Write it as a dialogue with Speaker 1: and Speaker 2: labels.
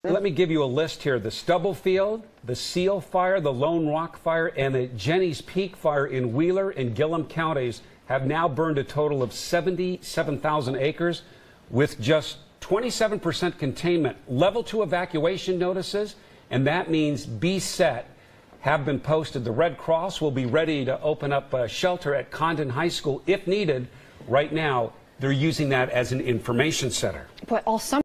Speaker 1: Let me give you a list here. The Stubblefield, the Seal Fire, the Lone Rock Fire, and the Jenny's Peak Fire in Wheeler and Gillum counties have now burned a total of 77,000 acres with just 27% containment. Level 2 evacuation notices, and that means be set, have been posted. The Red Cross will be ready to open up a shelter at Condon High School if needed. Right now, they're using that as an information center.
Speaker 2: But all summer